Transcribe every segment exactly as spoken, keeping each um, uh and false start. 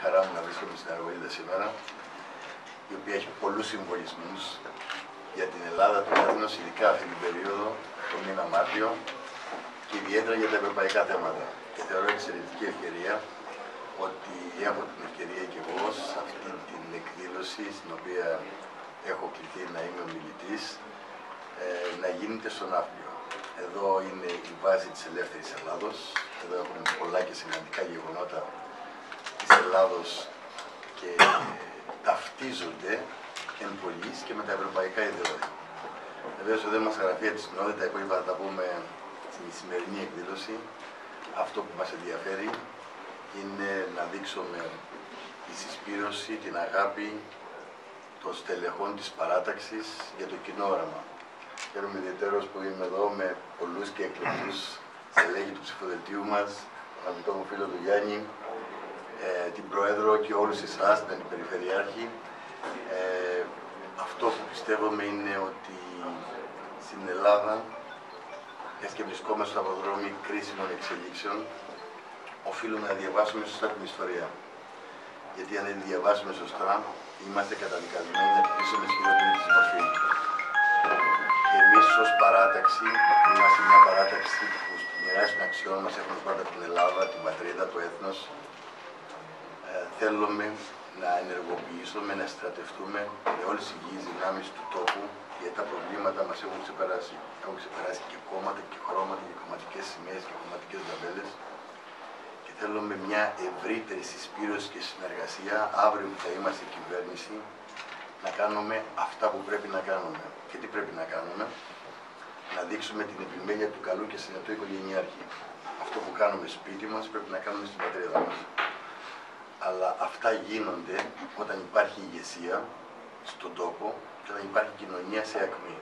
χαρά μου να βρίσκομαι στην Αργολίδα σήμερα, η οποία έχει πολλούς συμβολισμούς για την Ελλάδα, το έθνος, ειδικά αυτή την περίοδο, το μήνα Μάρτιο, και ιδιαίτερα για τα ευρωπαϊκά θέματα. Και θεωρώ εξαιρετική ευκαιρία ότι έχω την ευκαιρία και εγώ σε αυτή την εκδήλωση, στην οποία έχω κληθεί να είμαι ομιλητής, ε, να γίνεται στον Ναύπλιο. Εδώ είναι η βάση της ελεύθερης Ελλάδος. Εδώ έχουμε πολλά και σημαντικά γεγονότα της Ελλάδος και ταυτίζονται εν πολλοίς και με τα ευρωπαϊκά ιδεώδη. Βεβαίως εδώ είμαστε γραφεία της Συνόδου, τα υπόλοιπα θα τα πούμε στη σημερινή εκδήλωση. Αυτό που μας ενδιαφέρει είναι να δείξουμε τη συσπήρωση, την αγάπη των στελεχών της παράταξης για το κοινό όραμα. Χαίρομαι ιδιαίτερως που είμαι εδώ με πολλούς και εκλογούς στελέχη του ψηφοδελτίου μας, τον αγαπητό μου φίλο του Γιάννη, ε, την Πρόεδρο και όλους εσάς, την Αντιπεριφερειάρχη. Ε, αυτό που πιστεύουμε είναι ότι στην Ελλάδα, έτσι και βρισκόμαστε στο αποδρόμι κρίσιμων εξελίξεων, οφείλουμε να διαβάσουμε σωστά την ιστορία. Γιατί αν δεν τη διαβάσουμε σωστά, είμαστε καταδικασμένοι να πτήσουμε στη χειρότερη της μορφή. Και εμείς ως παράταξη, είμαστε μια παράταξη που στη μοιράση των αξιών μας έχουμε πάντα την Ελλάδα, την πατρίδα, το έθνος. Ε, θέλουμε να ενεργοποιήσουμε, να στρατευτούμε με όλες τις υγιείς δυνάμεις του τόπου, γιατί τα προβλήματα μας έχουν ξεπεράσει. Έχουν ξεπεράσει και κόμματα και χρώματα και κομματικές σημαίες και κομματικές ταμπέλες. Και θέλουμε μια ευρύτερη συσπήρωση και συνεργασία αύριο που θα είμαστε η κυβέρνηση, να κάνουμε αυτά που πρέπει να κάνουμε. Και τι πρέπει να κάνουμε? Να δείξουμε την επιμέλεια του καλού και συνετού οικογενειάρχη. Αυτό που κάνουμε σπίτι μας πρέπει να κάνουμε στην πατρίδα μας. Αλλά αυτά γίνονται όταν υπάρχει ηγεσία στον τόπο και όταν υπάρχει κοινωνία σε ακμή.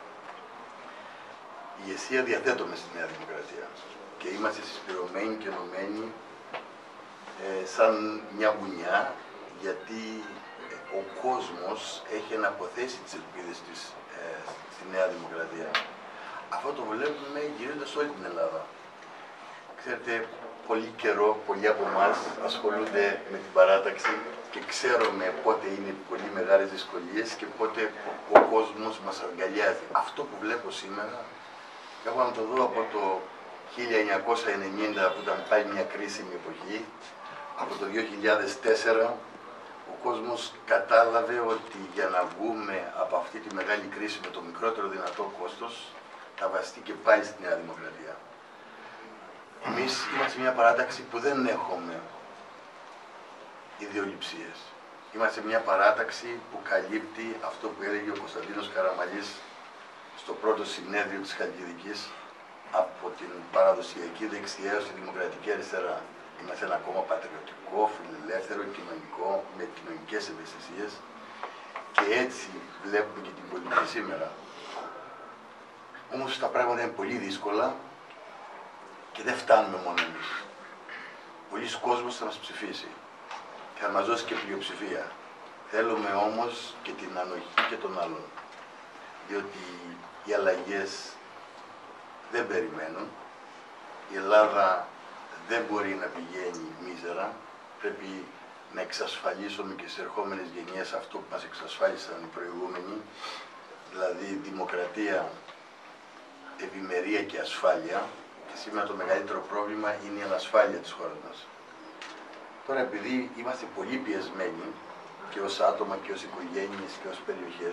Η ηγεσία διαθέτουμε στη Νέα Δημοκρατία και είμαστε συσπηρωμένοι και ενωμένοι ε, σαν μια γουνιά, γιατί ο κόσμος έχει αναποθέσει τις ελπίδες της ε, στη Νέα Δημοκρατία. Αυτό το βλέπουμε γυρίζοντας όλη την Ελλάδα. Ξέρετε, πολύ καιρό, πολλοί από εμάς ασχολούνται με την παράταξη και ξέρουμε πότε είναι πολύ μεγάλες δυσκολίες και πότε ο κόσμος μας αγκαλιάζει. Αυτό που βλέπω σήμερα, έχω να το δω από το χίλια εννιακόσια ενενήντα, που ήταν πάλι μια κρίσιμη εποχή, από το δύο χιλιάδες τέσσερα, ο κόσμος κατάλαβε ότι για να βγούμε από αυτή τη μεγάλη κρίση με το μικρότερο δυνατό κόστος, θα βασιστεί και πάλι στη Νέα Δημοκρατία. Εμείς είμαστε μια παράταξη που δεν έχουμε ιδεολειψίες. Είμαστε μια παράταξη που καλύπτει αυτό που έλεγε ο Κωνσταντίνος Καραμανλής στο πρώτο συνέδριο της Χαλκιδικής, από την παραδοσιακή δεξιά έως τη δημοκρατική αριστερά. Είμαστε ένα κόμμα πατριωτικό, φιλελεύθερο, κοινωνικό, με κοινωνικές ευαισθησίες, και έτσι βλέπουμε και την πολιτική σήμερα. Όμως τα πράγματα είναι πολύ δύσκολα και δεν φτάνουμε μόνο εμείς. Πολλοί κόσμος θα μας ψηφίσει και θα μας δώσει και πλειοψηφία. Θέλουμε όμως και την ανοχή και των άλλων, διότι οι αλλαγές δεν περιμένουν. Η Ελλάδα δεν μπορεί να πηγαίνει μίζερα. Πρέπει να εξασφαλίσουμε και στις ερχόμενες γενιές αυτό που μας εξασφάλισαν οι προηγούμενοι, δηλαδή δημοκρατία, ευημερία και ασφάλεια. Και σήμερα το μεγαλύτερο πρόβλημα είναι η ανασφάλεια της χώρας μας. Τώρα, επειδή είμαστε πολύ πιεσμένοι και ως άτομα και ως οικογένειες και ως περιοχές,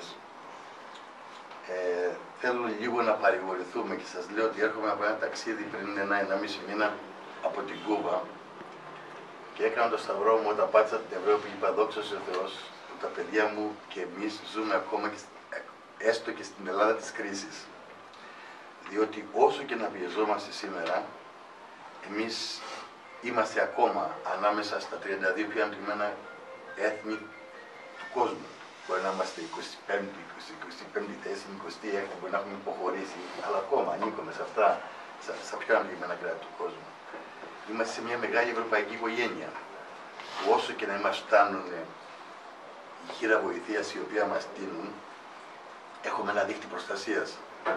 ε, θέλω λίγο να παρηγορηθούμε και σας λέω ότι έρχομαι από ένα ταξίδι πριν ένα ενάμιση μήνα από την Κούβα και έκανα το σταυρό μου όταν πάτησα την Ευρώπη και είπα δόξα σε Θεός που τα παιδιά μου και εμείς ζούμε ακόμα και έστω και στην Ελλάδα της κρίσης. Διότι όσο και να πιεζόμαστε σήμερα, εμείς είμαστε ακόμα ανάμεσα στα τριάντα δύο πιο ανεπτυγμένα έθνη του κόσμου. Μπορεί να είμαστε εικοστή πέμπτη, εικοστή πέμπτη θέση, εικοστή έκτη, μπορεί να έχουμε υποχωρήσει, αλλά ακόμα ανήκουμε σε αυτά, στα πιο ανεπτυγμένα κράτη του κόσμου. Είμαστε σε μια μεγάλη ευρωπαϊκή οικογένεια, που όσο και να μας φτάνουν η χείρα βοηθείας η οποία μας τίνουν, έχουμε ένα δίχτυ προστασίας.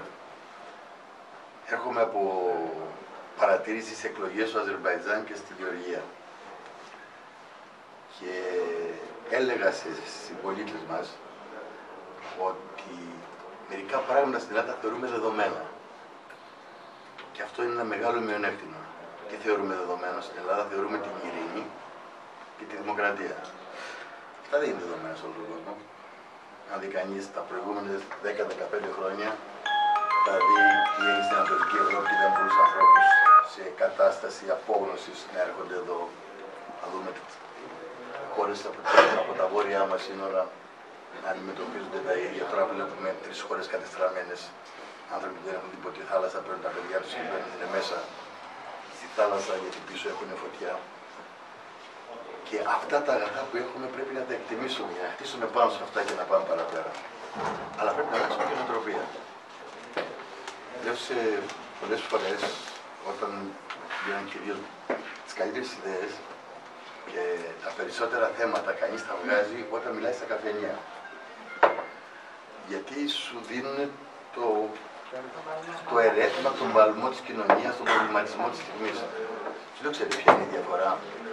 Έρχομαι από παρατήρηση στις εκλογές στο Αζερμπαϊτζάν και στη Γεωργία. Και έλεγα στους συμπολίτες μας ότι μερικά πράγματα στην Ελλάδα θεωρούμε δεδομένα. Και αυτό είναι ένα μεγάλο μειονέκτημα. Τι θεωρούμε δεδομένο στην Ελλάδα? Θεωρούμε την ειρήνη και τη δημοκρατία. Αυτά δεν είναι δεδομένα σε όλο τον κόσμο. Αν δει κανείς τα προηγούμενα δέκα με δεκαπέντε χρόνια, θα δει τι έγινε στην Ανατολική Ευρώπη και είδαν πολλούς ανθρώπους σε κατάσταση απόγνωσης να έρχονται εδώ. Να δούμε χώρες από, από τα βόρειά μας σύνορα να αντιμετωπίζονται τα ίδια. Τώρα βλέπουμε τρεις χώρες κατεστραμμένες. Άνθρωποι που δεν έχουν τίποτα στη θάλασσα, παίρνουν τα παιδιά τους και παίρνουν μέσα στη θάλασσα γιατί πίσω έχουν φωτιά. Και αυτά τα αγαθά που έχουμε πρέπει να τα εκτιμήσουμε για να χτίσουμε πάνω σε αυτά και να πάμε παραπέρα. Αλλά πρέπει να αλλάξουμε και νοοτροπία. Λέω σε πολλές φορές όταν βγαίνουν κυρίως τις καλύτερες ιδέες και τα περισσότερα θέματα κανείς τα βγάζει όταν μιλάει στα καφενεία. Γιατί σου δίνουν το, το ερέθημα, τον παλμό της κοινωνίας, τον προβληματισμό της στιγμής. Σου λέω, ξέρετε ποια είναι η διαφορά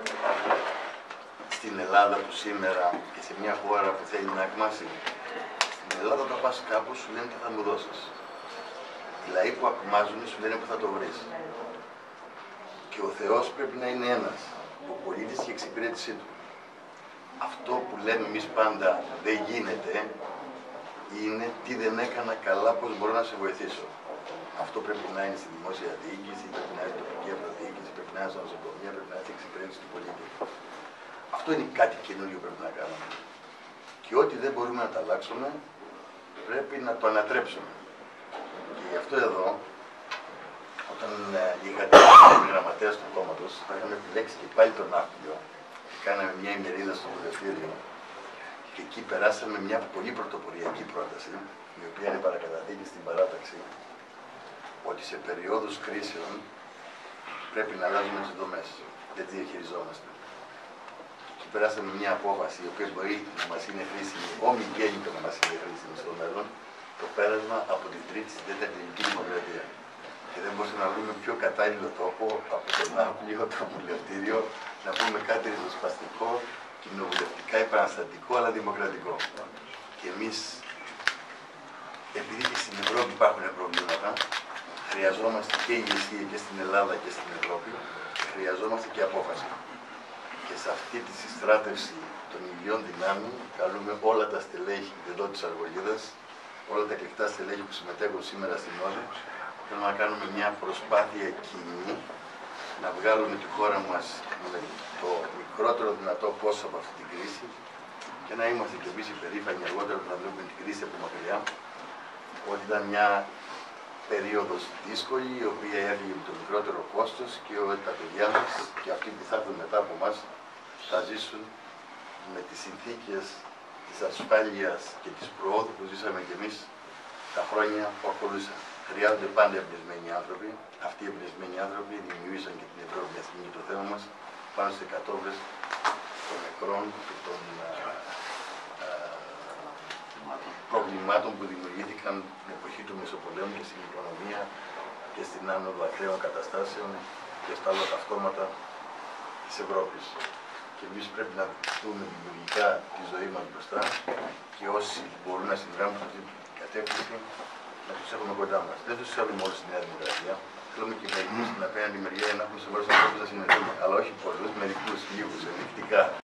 στην Ελλάδα του σήμερα και σε μια χώρα που θέλει να ακμάσει? Στην Ελλάδα όταν πας κάπου σου λένε τι θα μου δώσεις. Οι λαοί που ακμάζουν σου λένε που θα το βρεις. Και ο Θεός πρέπει να είναι ένας, ο πολίτης και η εξυπηρέτησή του. Αυτό που λέμε εμείς πάντα δεν γίνεται, είναι τι δεν έκανα καλά, πώς μπορώ να σε βοηθήσω. Αυτό πρέπει να είναι στη δημόσια διοίκηση, πρέπει να είναι στην τοπική αυτοδιοίκηση, πρέπει να είναι στα νοσοκομεία, πρέπει να είναι στην εξυπηρέτηση του πολίτη. Αυτό είναι κάτι καινούριο που πρέπει να κάνουμε. Και ό,τι δεν μπορούμε να τα αλλάξουμε, πρέπει να το ανατρέψουμε. Και γι' αυτό εδώ, όταν είχατε την γραμματέα του κόμματος, θα είχαμε επιλέξει και πάλι τον Αύγουστο και κάναμε μια ημερίδα στο βουλευτήριο. Και εκεί περάσαμε μια πολύ πρωτοποριακή πρόταση, η οποία είναι παρακαταθήκη στην παράταξη, ότι σε περιόδους κρίσεων πρέπει να αλλάζουμε τις δομές, δεν τις διαχειριζόμαστε. Και περάσαμε μια απόφαση, η οποία μπορεί να μας είναι χρήσιμη, ομιγέννητο να μας είναι χρήσιμη στο μέλλον, το πέρασμα από την τρίτη στην τέταρτη ελληνική δημοκρατία. Και δεν μπορούσαμε να βρούμε πιο κατάλληλο τόπο από τον Αύγουστο, το βουλευτήριο, να πούμε κάτι ριζοσπαστικό, κοινοβουλευτικά επαναστατικό, αλλά δημοκρατικό. Και εμείς, επειδή και στην Ευρώπη υπάρχουν προβλήματα, χρειαζόμαστε και ηγεσία και στην Ελλάδα και στην Ευρώπη, χρειαζόμαστε και απόφαση. Και σε αυτή τη συστράτευση των υγιών δυνάμεων, καλούμε όλα τα στελέχη εδώ της Αργολίδας, όλα τα εκλεκτά στελέχη που συμμετέχουν σήμερα στην Όλη, θέλουμε να κάνουμε μια προσπάθεια κοινή, να βγάλουμε τη χώρα μας με το μικρότερο δυνατό πόσο από αυτή την κρίση και να είμαστε και εμείς υπερήφανοι αργότερα που να βλέπουμε την κρίση από μακριά, ότι ήταν μια περίοδος δύσκολη, η οποία έφυγε με το μικρότερο κόστος και ότι τα παιδιά μας και αυτοί που θα έρθουν μετά από εμάς θα ζήσουν με τις συνθήκες της ασφάλειας και της προόδου που ζήσαμε κι εμείς τα χρόνια που ακολούθησαν. Χρειάζονται πάντα εμπνευσμένοι άνθρωποι. Αυτοί οι εμπνευσμένοι άνθρωποι δημιούργησαν και την Ευρώπη μια στιγμή το θέμα μας πάνω στις εκατόβρες των νεκρών και των α, α, προβλημάτων που δημιουργήθηκαν την εποχή του Μεσοπολέμου και στην οικονομία και στην άνοδο ακραίων καταστάσεων και στα άλλα ταυτώματα της Ευρώπης. Και εμείς πρέπει να δούμε δημιουργικά τη ζωή μας μπροστά και όσοι μπορούν να συνδράμουν σε αυτή την κατεύθυνση να τους έχουμε κοντά μας. Δεν τους θέλουμε όλους στη Νέα Δημοκρατία. Θέλουμε και μερικούς στην απέναντι μεριά για να έχουμε σε μέρος ανθρώπους να συνεχίσουμε. Αλλά όχι πολλούς, μερικούς, λίγους, ενδεικτικά.